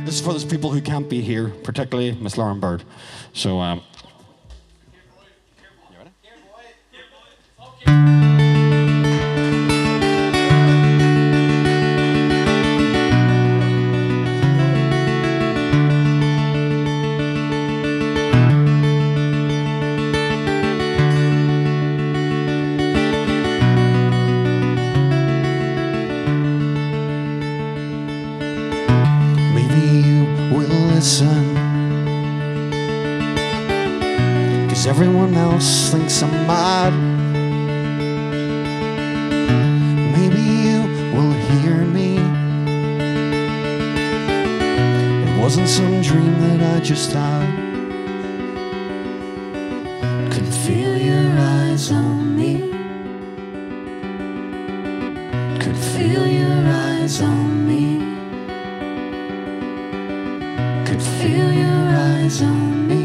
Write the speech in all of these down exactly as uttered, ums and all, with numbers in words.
this is for those people who can't be here, particularly Miss Lauren Bird. So, um, listen, 'cause everyone else thinks I'm mad. Maybe you will hear me. It wasn't some dream that I just had. Could feel your eyes on me. Could feel your eyes on me. Could feel your eyes on me.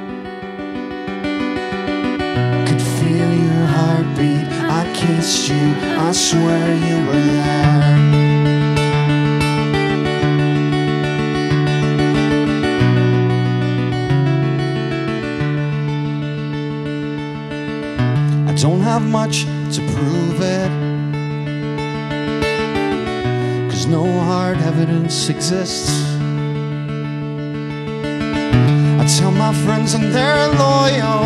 Could feel your heartbeat. I kissed you, I swear you were there. I don't have much to prove it, 'cause no hard evidence exists. I tell my friends and they're loyal,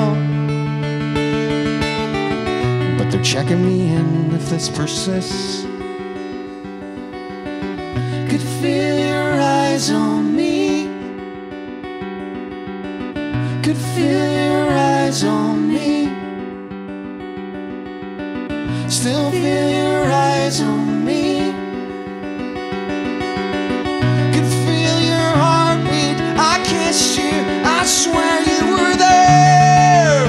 but they're checking me in if this persists. Could feel your eyes on me. Could feel your eyes on me. Still feel your eyes on me. Could feel your heartbeat. I kissed you, I swear you were there.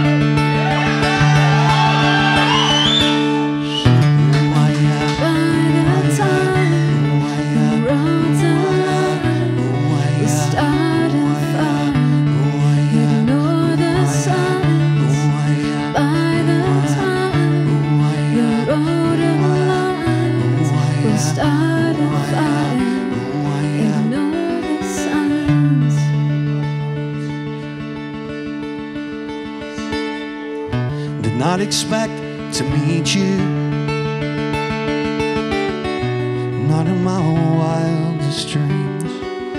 By the time the roads align, we started fire. You know the signs. By the time the road aligns, we started fire. You know the signs. Did not expect to meet you, not in my wildest dreams.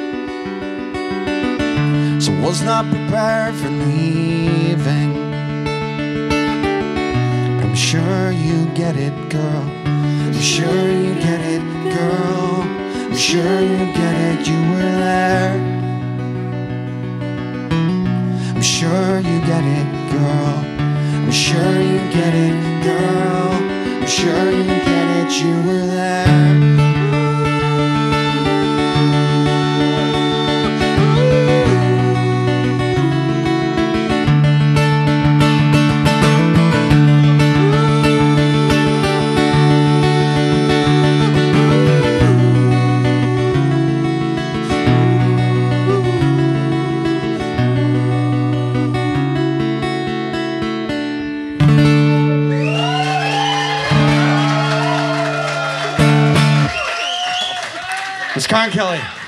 So was not prepared for leaving. I'm sure you get it, girl. I'm sure you get it, girl. I'm sure you get it, you were there. I'm sure you get it, girl. I'm sure you get it, girl. I'm sure you get it, you were there. It's Karen Kelly.